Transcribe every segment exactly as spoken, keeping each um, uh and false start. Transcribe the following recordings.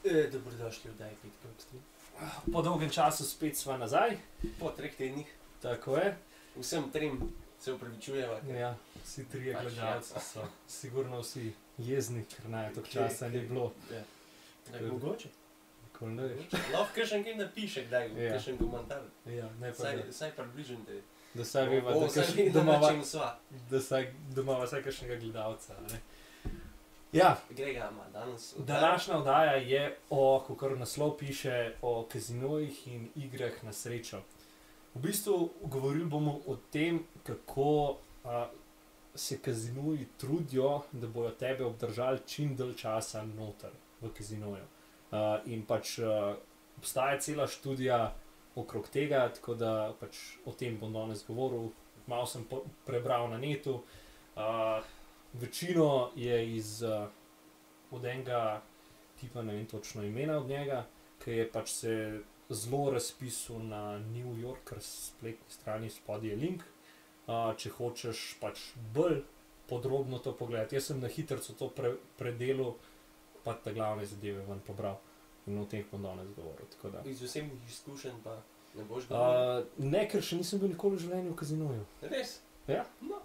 E, dobrodošli v Daj Petko Extreme. Po dolgem času spet sva nazaj. Po treh tednih. Tako je. Vsem trem se upravičujeva. Ja, vsi trije Pač, gledalci ja. so sigurno vsi jezni, ker naj toliko časa ni bilo. Ja. Tako Ne, mogoče. Nikoli ne veš. Lahko kakšen kaj napiše, kdaj, Ja. kakšen komentar. Ja, ne pa Saj, da, saj približite. da saj veva, O, da, saj kaš, vem, da, na imava, čem sva. da saj doma ima vsaj kakšnega gledalca. Ne? Ja, Grega ima danes. današnja oddaja je o, kakor naslov piše, o kazinojih in igrah na srečo. V bistvu govorili bomo o tem, kako a, se kazinoji trudijo, da bojo tebe obdržali čim dalj časa noter v kazinoju. A, in pač a, obstaja cela študija okrog tega, tako da pač o tem bom danes govoril. Malo sem po, prebral na netu. A, Večino je iz uh, od enega tipa, ne vem točno imena od njega, ki je pač se zelo razpisal na New Yorker spletni strani, spodaj je link. Uh, če hočeš pač bolj podrobno to pogledati. Jaz sem na hitrico to pre, predelal, pa te glavne zadeve ven pobral in o tem bom danes govoril. Tako da. Iz osebnih izkušenj pa ne boš govoril. Uh, ne, ker še nisem bil nikoli v življenju v kazinoju. Res? Ja. No.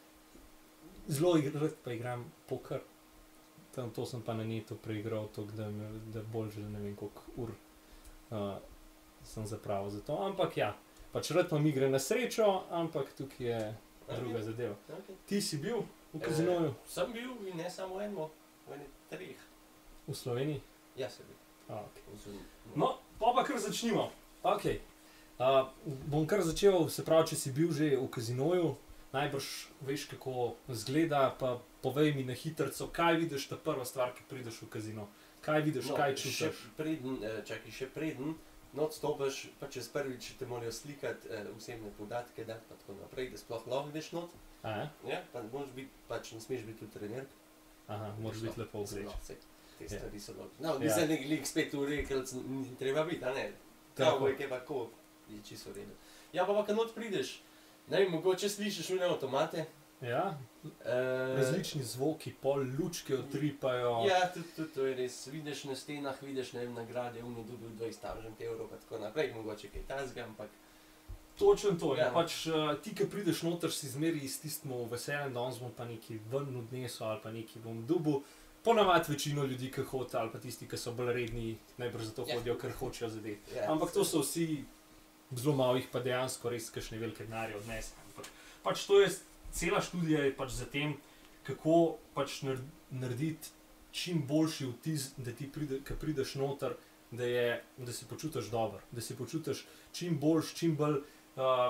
Zelo rad pa igram poker, tam to sem pa na netu preigral, toliko, da, me- da bolj že ne vem koliko ur uh, sem zapravil za to. Ampak ja, pač rad imam igre na srečo, ampak tukaj je druga zadeva. Okay. Ti si bil v kazinoju Sem bil in ne samo eno, v ene treh. v Sloveniji? Ja, sem bil. A, okay. Oziroma, No, pa pa kar začnimo. Okay. Uh, bom kar začel, se pravi, če si bil že v kazinoju, najbrž veš, kako izgleda, pa povej mi na hitrico, kaj vidiš, ta prva stvar, ki prideš v kazino. Kaj vidiš, No, kaj še čutiš? preden, eh, čakaj, še preden, no odstopiš, pa čez prvič te morajo slikati eh, osebne podatke, da pa tako naprej, da sploh lahko greš not. A, ja? Ja, pa ne moreš biti, pač ne smeš biti tudi trener. Aha, moraš biti lepo obleč. Te Ja. stvari so logične. No, Ja. nisem nek lik spet v rekelc, ni treba biti, a ne? Tako. Tako je pa ko, je čisto v redu. Ja, pa pa kad not prideš, ne vem, mogoče slišiš une avtomate. Ja, Eh, različni zvoki, pol lučke utripajo. Ja, tudi, tudi to je res. Vidiš na stenah, vidiš, ne vem, nagrade, on je dobil dvajset tisoč evrov, pa tako naprej, mogoče kaj tazga, ampak Točno to je. Ja. Pač, uh, ti, ki prideš noter, si zmeri s tistim veseljem, danes bom pa nekaj ven odnesel ali pa nekaj bom dobil. Ponavadi večino ljudi, ki hodijo, ali pa tisti, ki so bolj redni, najbrž zato Ja. hodijo, ker hočejo zadeti. ja. Ampak to so vsi, zelo malo jih pa dejansko res kakšne velike denarje odnese. Ampak pač to je, cela študija je pač za tem, kako pač nar- narediti čim boljši vtis, da ti pride, ko prideš noter, da, je, da se počutiš dobro, da se počutiš čim boljš, čim bolj uh,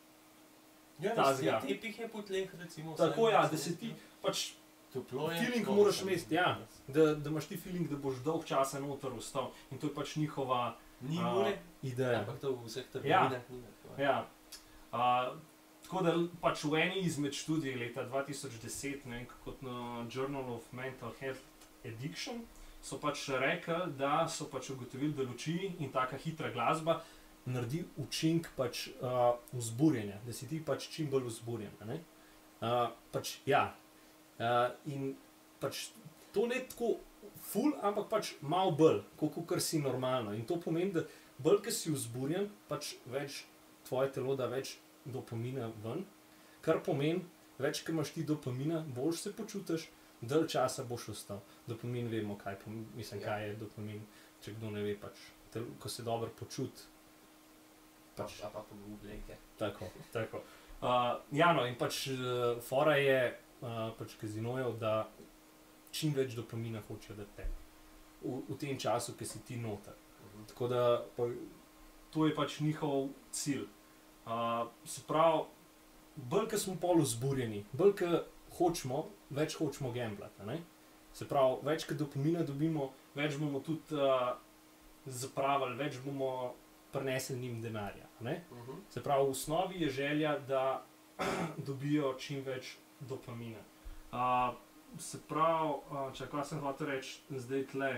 Ja, tazga. res, tepih je po tleh, recimo. tako, vsaj ja, na da se ti cesti. pač, Toplo je. feeling tako, moraš samo- imeti, ja. da, da imaš ti feeling, da boš dolg časa noter ostal in to je pač njihova Ni a, ure, ideja. ampak to v vseh trgovinah ni. tako, Ja. Uh, tako da pač v eni izmed študij leta dva tisoč deset, ne vem, kot na Journal of Mental Health Addiction, so pač rekli, da so pač ugotovili, da luči in taka hitra glasba naredi učink pač uh, vzburjenja, da si ti pač čim bolj vzburjen. a Ne? Uh, pač ja. Uh, in pač to ne tako ful, ampak pač malo bolj, kot kar si normalno. In to pomeni, da bolj, ko si vzburjen, pač več tvoje telo da več dopamina ven, kar pomeni, več, ko imaš ti dopamina, bolj se počutiš, dalj časa boš ostal. Dopamin vemo, kaj, pom- mislim, Ja. kaj je dopamin, če kdo ne ve, pač, telo, ko se dobro počuti. Pač, a pa pogooglejte. Tako, tako. Uh, ja, no, in pač uh, fora je uh, pač kazinojev, da čim več dopamina hočejo dati tebi. V, v tem času, ki si ti noter. Mhm. Tako da pa, to je pač njihov cilj. Uh, se pravi, bolj ko smo pol vzburjeni, bolj ko hočemo, več hočemo gamblati. a ne? Se pravi, več ko dopamina dobimo, več bomo tudi uh, zapravili, več bomo prinesli njim denarja. a ne? Mhm. Se pravi, v osnovi je želja, da dobijo čim več dopamina. Uh, se pravi, uh, če kaj sem hotel reči, zdaj tle.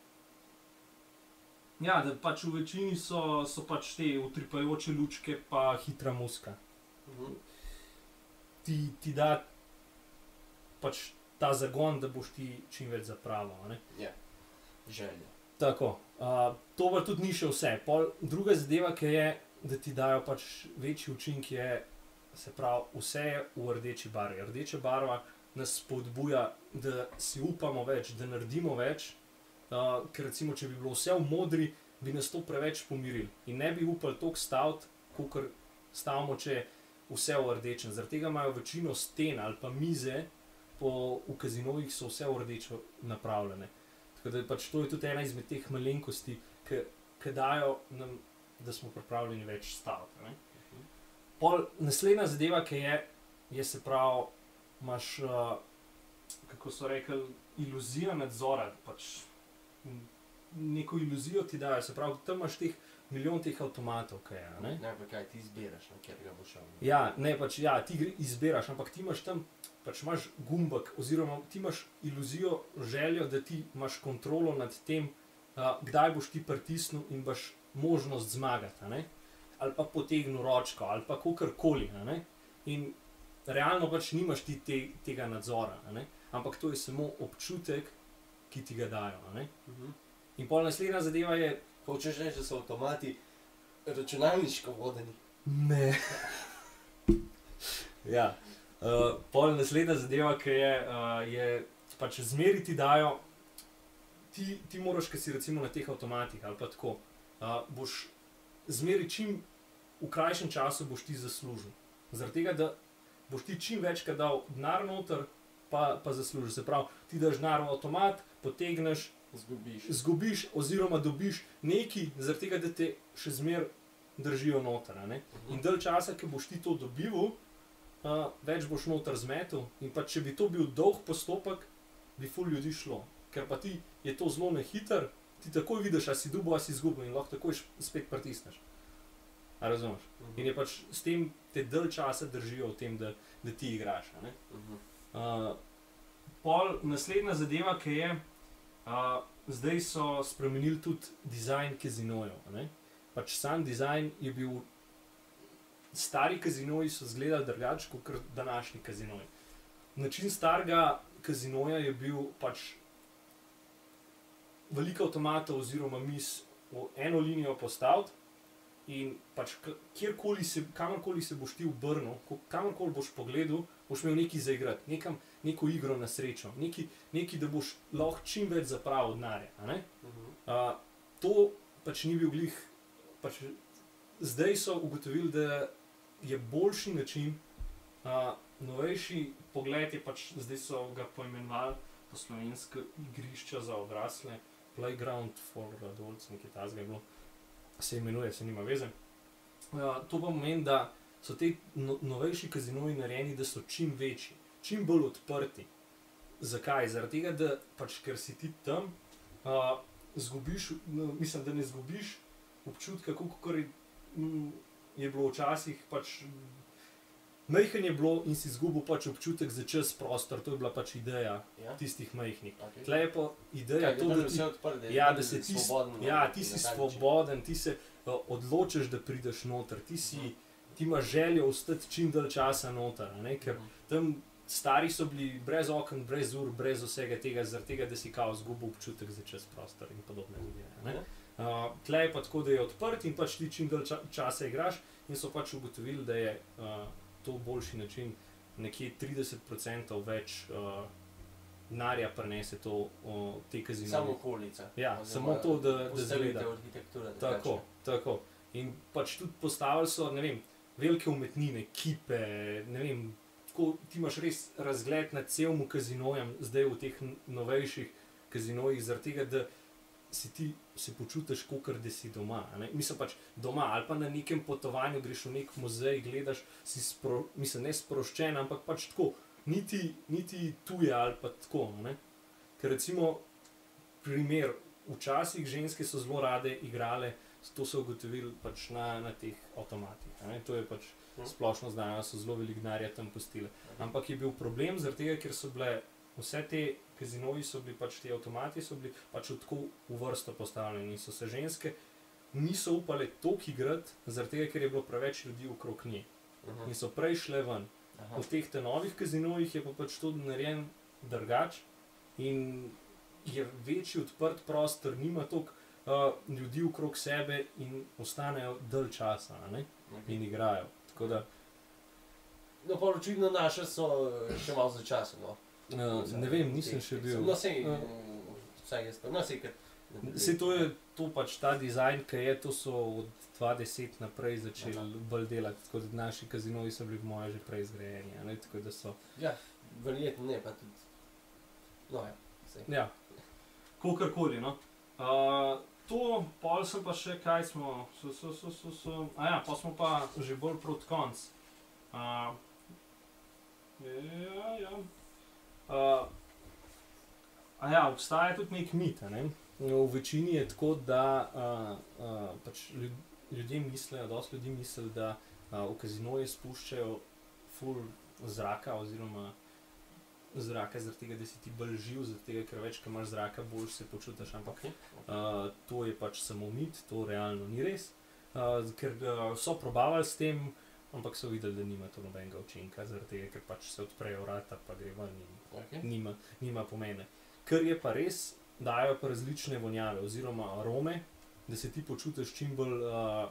Ja, da pač v večini so, so pač te utripajoče lučke pa hitra muska. Mhm. Ti, ti da pač ta zagon, da boš ti čim več zapravil. a ne? Ja, želja. Tako. Uh, to pa tudi ni še vse. Pol, druga zadeva, ki je, da ti dajo pač večji učinek, je, se pravi, vse je v rdeči barvi. Rdeča barva nas spodbuja, da si upamo več, da naredimo več, uh, ker recimo, če bi bilo vse v modri, bi nas to preveč pomirili in ne bi upali toliko staviti, kakor stavimo, če je vse v rdečem. Zaradi tega imajo večino sten ali pa mize po, v kazinojih so vse v rdečo napravljene. Tako da pač to je tudi ena izmed teh malenkosti, ki dajo nam, da smo pripravljeni več staviti. Ne? Pol, naslednja zadeva, ki je, je se pravi, imaš, uh, kako so rekli, iluzija nadzora, pač neko iluzijo ti dajo, se pravi, tam imaš teh milijon teh avtomatov, kaj je, ne? Ne, pa kaj, ti izbiraš, na kjer ga boš šel. Ja, ne, pač, ja, ti izbiraš, ampak ti imaš tam, pač imaš gumbek, oziroma ti imaš iluzijo, željo, da ti imaš kontrolo nad tem, uh, kdaj boš ti pritisnil in boš možnost zmagati, ne? Ali pa potegnil ročko, ali pa kakorkoli, ne? In realno pač nimaš ti te, tega nadzora, ne? Ampak to je samo občutek, ki ti ga dajo, ne? Mhm. In pol naslednja zadeva je... Hočeš reči, da so avtomati računalniško vodeni? Ne. Ja. Uh, pol naslednja zadeva, ki je, uh, je pač zmeri ti dajo, ti, ti moraš, ki si recimo na teh avtomatih ali pa tako, uh, boš zmeri čim v krajšem času boš ti zaslužil. Zaradi tega, da boš ti čim večkrat dal denar noter, pa, pa zaslužiš. Se pravi, ti daš denar v avtomat, potegneš, Zgubiš. zgubiš oziroma dobiš nekaj, zaradi tega, da te še zmer držijo noter. Ne? Mhm. In dalj časa, ki boš ti to dobival, uh, več boš noter zmetel. In pa če bi to bil dolg postopek, bi ful ljudi šlo. Ker pa ti je to zelo nehiter, ti takoj vidiš, a si dubo, a si izgubil in lahko takoj spet pritisneš. A razumeš? Mhm. In je pač s tem te dalj časa držijo v tem, da, da ti igraš. Ne? Mhm. Uh, pol naslednja zadeva, ki je, uh, zdaj so spremenili tudi dizajn kazinojev. Ne? Pač sam dizajn je bil, stari kazinoji so izgledali drugače kot današnji kazinoji. Način starega kazinoja je bil pač veliko avtomatov oziroma mis v eno linijo postaviti in pač kjerkoli se, kamorkoli se boš ti obrnil, kamorkoli boš pogledal, boš imel nekaj za igrati, nekam, neko igro na srečo, nekaj, nekaj, da boš lahko čim več zapravil denarja. Mhm. Uh, to pač ni bil glih, pač zdaj so ugotovili, da je boljši način, uh, novejši pogled je pač, zdaj so ga poimenovali po slovensko igrišča za odrasle, Playground for Adults, nekaj takega je bilo, se imenuje, se nima veze. Uh, to pa pomeni, da so te no, novejši kazinoji narejeni, da so čim večji, čim bolj odprti. Zakaj? Zaradi tega, da pač, ker si ti tam, uh, zgubiš, no, mislim, da ne zgubiš občutka, kako je, m, je bilo včasih, pač majhen je bilo in si izgubil pač občutek za čas, prostor, to je bila pač ideja Ja. tistih majhnih. Okay. Tle je pa ideja Kaj, to, da da je ti, vse odprto, ja, da se ti, svoboden, ja, na- ti si na ta način. svoboden, ti se uh, odločiš, da prideš noter, ti, si, ti imaš željo ostati čim dalj časa noter, a ne? Ker Mhm. tam stari so bili brez okn, brez ur, brez vsega tega, zaradi tega, da si kao izgubil občutek za čas, prostor in podobne zadeve. Ne? Uh, tle je pa tako, da je odprt in pač ti čim dalj ča časa igraš in so pač ugotovili, da je uh, to boljši način, nekje trideset procentov več uh, denarja prinese to uh, te kazinoje. Samo okolica. Ja, Oziroma samo to, da, da postavitev zgleda. arhitekture. Tako, tako. In pač tudi postavili so, ne vem, velike umetnine, kipe, ne vem, tako ti imaš res razgled nad celim kazinojem, zdaj v teh novejših kazinojih, zaradi tega, da si ti se počutiš, kakor da si doma. A ne? Mislim pač doma ali pa na nekem potovanju, greš v nek muzej, gledaš, si spro, mislim, ne sproščen, ampak pač tako, niti, niti tuje ali pa tako. Ne? Ker recimo primer, včasih ženske so zelo rade igrale, to so ugotovili pač na, na teh avtomatih. A ne? To je pač splošno znano, so zelo veliko denarja tam pustile. Ampak je bil problem zaradi tega, ker so bile vse te kazinoji, so bili pač ti avtomati, so bili pač tako v vrsto postavljeni in so se ženske niso upale toliko igrati, zaradi tega, ker je bilo preveč ljudi okrog nje. Mhm. In so prej šle ven. Aha. V teh te novih kazinojih je pa pač to narejen drugače in je večji odprt prostor, nima toliko uh, ljudi okrog sebe in ostanejo dalj časa, a ne? Okay. In igrajo. Tako da, No, pa očitno naše so še malo za časom, no. uh, ne vem, nisem še bil. No, sej, Uh. vsaj jaz pa, no, sej, ker... Sej to je to pač ta dizajn, ki je, to so od dva tisoč deset naprej začeli Aha. bolj delati, tako da naši kazinoji so bili v moje že prej zgrajeni, a ne, tako da so... Ja, verjetno ne, pa tudi... No, ja, sej. Ja, kakorkoli, no. Uh, to, pol sem pa še, kaj smo, so, so, so, so, so, a ja, pa smo pa že bolj proti konc. Uh, ja, ja. Uh, a ja, obstaja tudi nek mit, a ne? V večini je tako, da uh, uh, pač ljudje mislijo, dosti ljudi misli, da uh, v kazinoje spuščajo ful zraka oziroma zraka zaradi tega, da si ti bolj živ, zaradi tega, ker več, ko imaš zraka, bolj se počutiš, ampak Okay. uh, to je pač samo mit, to realno ni res, uh, ker uh, so probavali s tem, ampak so videli, da nima to nobenega učinka, zaradi tega, ker pač se odprejo vrata, pa gre ven in Okay. nima, nima pomene. Kar je pa res, dajo pa različne vonjave oziroma arome, da se ti počutiš čim bolj uh,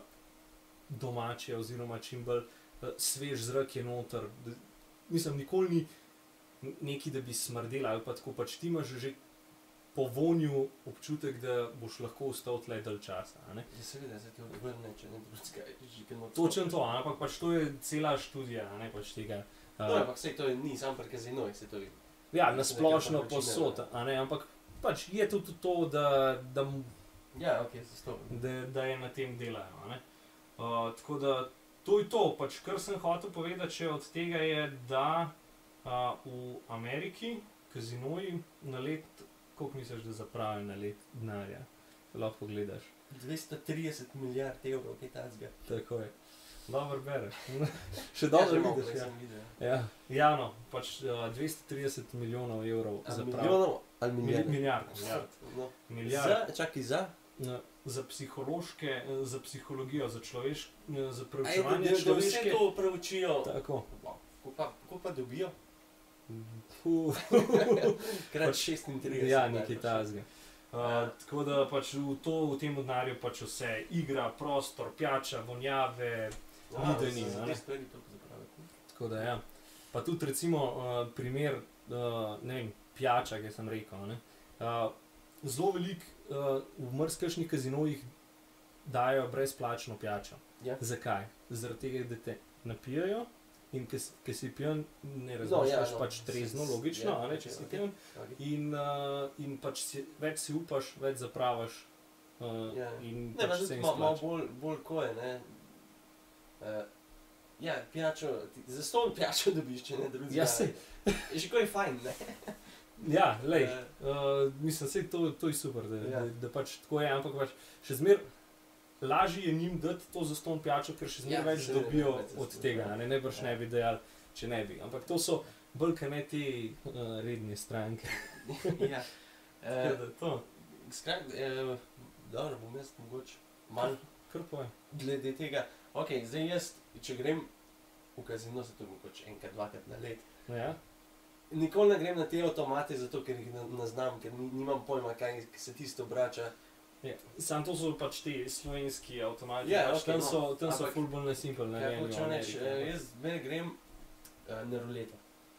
domače oziroma čim bolj uh, svež zrak je noter. Da, mislim, nikoli ni neki, da bi smrdel ali pa tako, pač ti imaš že po vonju občutek, da boš lahko ostal tle dalj časa, a ne? Ja, seveda, se ti odvrne, če ne drugega, že no... Točno to, ampak pač to je cela študija, a ne, pač tega. Uh, No, ampak sej to je, ni sam pri kazinojih, se to je... ja, neka nasplošno vročina, posod, a ne, ampak pač je tudi to, da, da Ja, okej, se stopim. da, da je na tem delajo. A ne? Uh, tako da to je to, pač, kar sem hotel povedati še od tega je, da uh, v Ameriki kazinoji na let, koliko misliš, da zapravijo na let denarja? Lahko gledaš. dvesto trideset milijard evrov, kaj tacga. Tako je. Dobro bereš. Še dobro ja, vidiš. Ja. Videl. Ja. Ja, no, pač uh, dvesto trideset milijonov evrov A zapravijo. milijonov ali Mil, milijard? milijard. Milijard. No. milijard. Za, čakaj, za? Na- za psihološke, za psihologijo, za človeš, za Ajde, preučevanje da, da vse človeške. to preučijo. Tako. Ko pa, ko pa dobijo? Puh. Krat Pač- šestintrideset. Ja, najbrž. nekaj tazga. Uh, Ja. tako da pač v, to, v tem denarju pač vse, igra, prostor, pijača, vonjave, Ja, videni, za a te ne? stvari toliko zapravijo. tako da ja. Pa tudi recimo uh, primer, uh, ne vem, pijača, ki sem rekel, ne. Uh, zelo veliko uh, v mrzkašnih kazinojih dajo brezplačno pijačo. Ja. Zakaj? Zaradi tega, da te napijajo in ki si pijan, ne No, razmišljaš ja, no, pač trezno, s- logično, ja, a ne, če si ok. pijan. Okay. In, uh, in pač si, več si upaš, več zapravaš. Uh, Ja. in Ne, pa pač se tudi jim malo malo splača. bolj, bolj ko je, ne. Uh, ja, pijačo, ti, za ston pijačo dobiš, če ne drugega. Ja, sej. Je že ko je fajn, ne. Ja, lej, Eh, uh, mislim, sej to, to je super, da, Ja. da, da pač tako je, ampak pač še zmer lažje je njim dati to za ston pijačo, ker še zmer Ja, več seveda, dobijo več od zaslužijo, tega, ja. a ne, najbrž Ja. ne bi dejali, če ne bi. Ampak to so bolj kot ne te uh, redne stranke. ja. Tako Uh, da to, skrat, uh, dobro, bom jaz mogoče malo kar povej. glede tega. Ok, zdaj jaz, če grem v kazino, se to mogoče enkrat, dvakrat na let. Ja, Nikoli ne grem na te avtomate, zato ker jih ne, ne znam, ker ni, nimam pojma, kaj se tisto obrača. ja. Sam to so pač ti slovenski avtomati, Ja, pač okej, tam no, so, tam so ampak- ful bolj nasimpel Ja, narejeni. v hočem reči, Ameriki, eh, ampak- jaz vedno grem uh, na ruleto.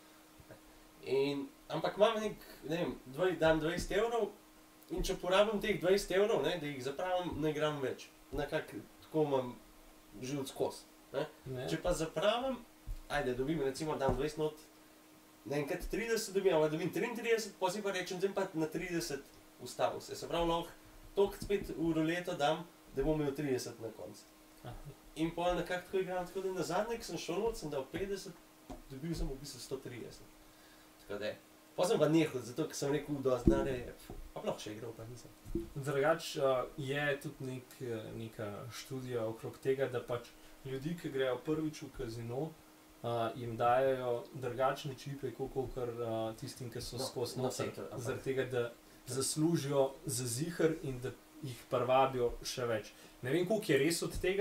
In, ampak imam nek, ne vem, dvaj, dam dvajset evrov in če porabim teh dvajset evrov, ne, da jih zapravim, ne igram več. Nekako tako imam že od skozi. Ne? Če pa zapravim, ajde, dobim recimo dam dvajset not, naenkrat trideset dobim, ali dobim triintrideset, pa si pa rečem, zdaj pa na trideset ustavil se. Se pravi, lahko toliko spet v ruleto dam, da bom imel trideset na koncu. Aha. In pol nekako tako igram, tako da na zadnje, ko sem šel not, sem dal petdeset, dobil sem v bistvu sto trideset. Tako da je. Pa sem pa nehal, zato ker sem rekel, da znane je, pa lahko še igral, pa nisem. Drugač uh, je tudi nek, eh, neka študija okrog tega, da pač ljudi, ki grejo prvič v kazino, uh, jim dajo drugačne čipe, kot uh, tistim, ki so No, skozi no, noter. sej to, ampak- Zaradi tega, da zaslužijo za ziher in da jih prvabijo še več. Ne vem, koliko je res od tega,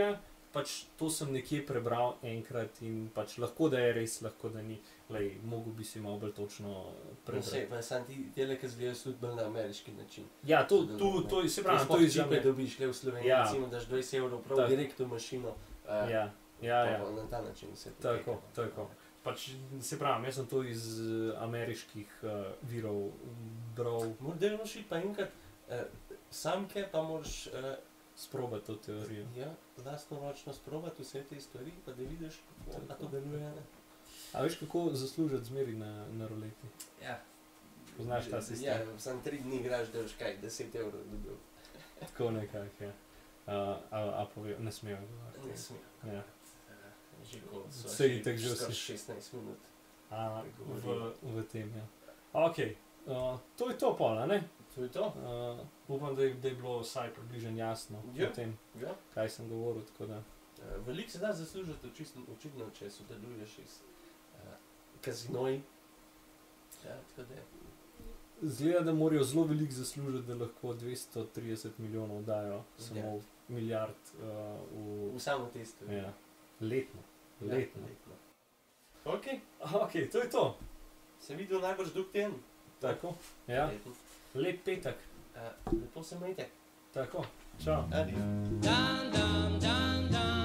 pač to sem nekje prebral enkrat in pač lahko da je res, lahko da ni. Lej, mogo bi si malo bolj točno No, prebrati. sej, pa sam ti tele, ki zgledajo tudi bolj na ameriški način. Ja, to, to, to, se pravi, to je iz Če Amerike. dobiš le v Sloveniji, Ja. recimo daš dvajset evrov prav Tako. direkt v mašino, uh, Ja, ja, ja. na ta način se Tako, poteka. tako. Pač, se pravi, jaz sem to iz eh, ameriških uh, virov bral, Moraš delno šiti pa enkrat uh, samke, pa moraš uh, sprobati to teorijo. ja, lastnoročno sprobati vse te stvari, pa da vidiš, kako pa to deluje. Ne? A veš, kako zaslužiti zmeri na, na roleti? Ja. Poznaš ta sistem? Ja, sam tri dni igraš, da boš kaj, deset evrov dobil. Tako nekako, ja. Uh, a, a pove, ne smejo govoriti. Ne smem. Ja. Že kot so Saj itak že skoraj vsi. šestnajst minut. A, v, Govorimo. v tem, ja. Ok, uh, to je to pol, a ne? To je to? Uh, upam, da je, da je bilo vsaj približno jasno Ja. o tem, Ja. kaj sem govoril, tako da. Uh, Veliko se da zaslužiti, očitno, očitno če sodeluješ iz uh, kazinoji. Ja, tako da je. Zgleda, da morajo zelo veliko zaslužiti, da lahko dvesto trideset milijonov dajo, samo Ja. milijard uh, V samo testu. v. Ja, letno. Ja, Letno. letno. Ok, Ok, to je to. se videl najbrž drug teden. Tako, ja. Verjetno. Lep petek. Uh, lepo se majte. Tako, čau. Adijo. Dum dum dum dum